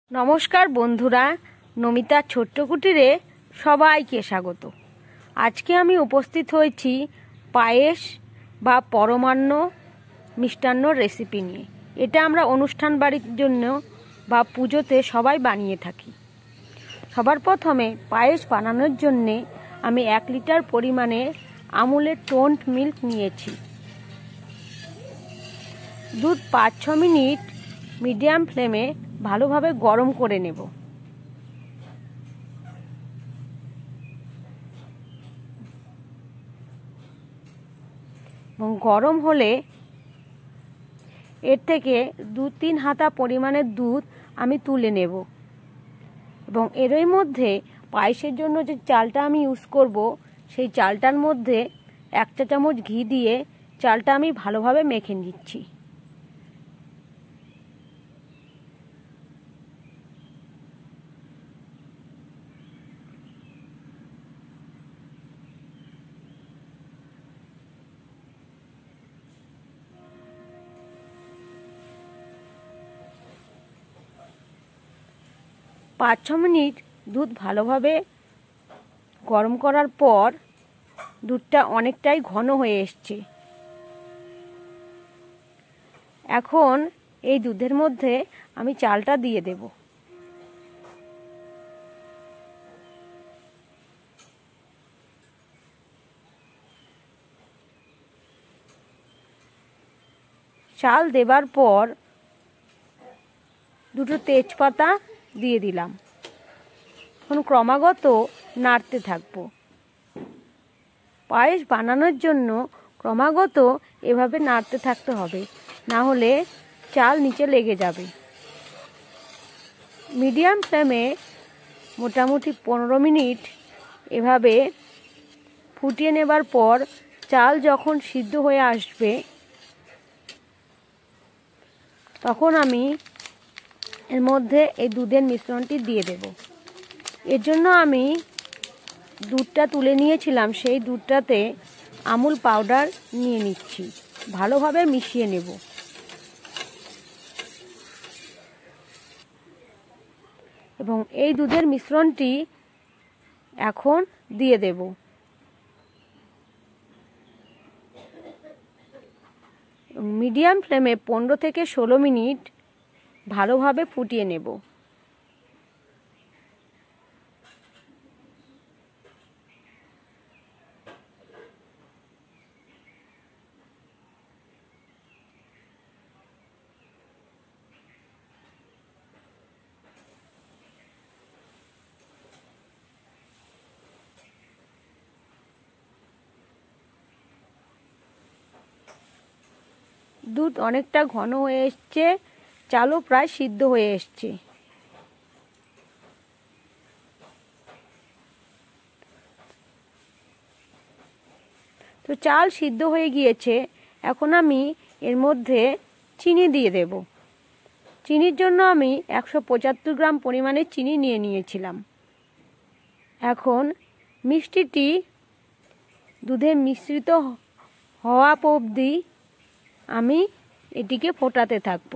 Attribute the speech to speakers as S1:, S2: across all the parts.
S1: নমস্কার বন্ধুরা, নমিতার ছোট্ট কুটিরে সবাইকে স্বাগত। আজকে আমি উপস্থিত হয়েছি পায়েস বা পরমান্ন মিষ্টান্ন রেসিপি নিয়ে। এটা আমরা অনুষ্ঠান বাড়ির জন্য বা পুজোতে সবাই বানিয়ে থাকি। সবার প্রথমে পায়েস বানানোর জন্যে আমি 1 লিটার পরিমাণে আমুলের টোন্ড মিল্ক নিয়েছি। দুধ 5-6 মিনিট মিডিয়াম ফ্লেমে ভালোভাবে গরম করে নেব। এবং গরম হলে এর থেকে 2-3 হাতা পরিমাণের দুধ আমি তুলে নেব। এবং এরই মধ্যে পায়েসের জন্য যে চালটা আমি ইউজ করব, সেই চালটার মধ্যে 1 চা চামচ ঘি দিয়ে চালটা আমি ভালোভাবে মেখে নিচ্ছি। পাঁচ ছ মিনিট দুধ ভালোভাবে গরম করার পর দুধটা অনেকটাই ঘন হয়ে এসছে। এখন এই দুধের মধ্যে আমি চালটা দিয়ে দেব। চাল দেবার পর 2টো তেজপাতা দিয়ে দিলাম। এখন ক্রমাগত নাড়তে থাকবো। পায়েস বানানোর জন্য ক্রমাগত এভাবে নাড়তে থাকতে হবে, না হলে চাল নিচে লেগে যাবে। মিডিয়াম ফ্লেমে মোটামুটি 15 মিনিট এভাবে ফুটিয়ে নেবার পর চাল যখন সিদ্ধ হয়ে আসবে, তখন আমি এর মধ্যে এই দুধের মিশ্রণটি দিয়ে দেব। এর জন্য আমি দুধটা তুলে নিয়েছিলাম, সেই দুধটাতে আমুল পাউডার নিয়ে নিচ্ছি। ভালোভাবে মিশিয়ে নেব। এবং এই দুধের মিশ্রণটি এখন দিয়ে দেব। মিডিয়াম ফ্লেমে 15 থেকে 16 মিনিট ভালোভাবে ফুটিয়ে নেব। দুধ অনেকটা ঘন হয়ে এসছে, চালও প্রায় সিদ্ধ হয়ে এসছে। তো চাল সিদ্ধ হয়ে গিয়েছে। এখন আমি এর মধ্যে চিনি দিয়ে দেব। চিনির জন্য আমি 175 গ্রাম পরিমাণে চিনি নিয়ে নিয়েছিলাম। এখন মিষ্টিটি দুধে মিশ্রিত হওয়া অবধি আমি এটিকে ফোটাতে থাকব।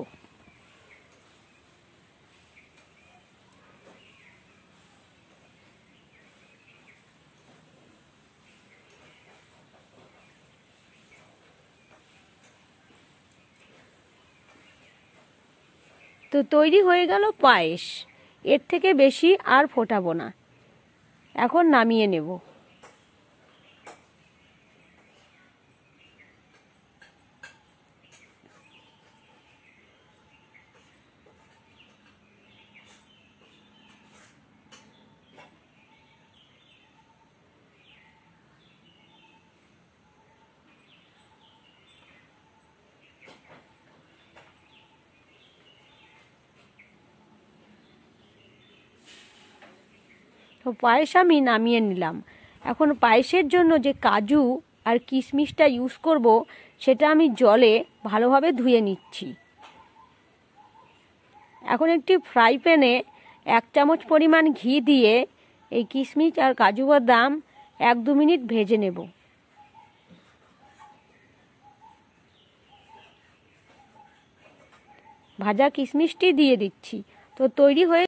S1: তো তৈরি হয়ে গেল পায়েস। এর থেকে বেশি আর ফোটাবো না। এখন নামিয়ে নেব। তো পায়েস আমি নামিয়ে নিলাম। এখন পায়েসের জন্য যে কাজু আর কিশমিশটা ইউজ করব, সেটা আমি জলে ভালোভাবে ধুয়ে নিচ্ছি। এখন একটি ফ্রাই প্যানে 1 চামচ পরিমাণ ঘি দিয়ে এই কিশমিশ আর কাজু বাদাম 1-2 মিনিট ভেজে নেব। ভাজা কিশমিশটি দিয়ে দিচ্ছি। তো তৈরি হয়ে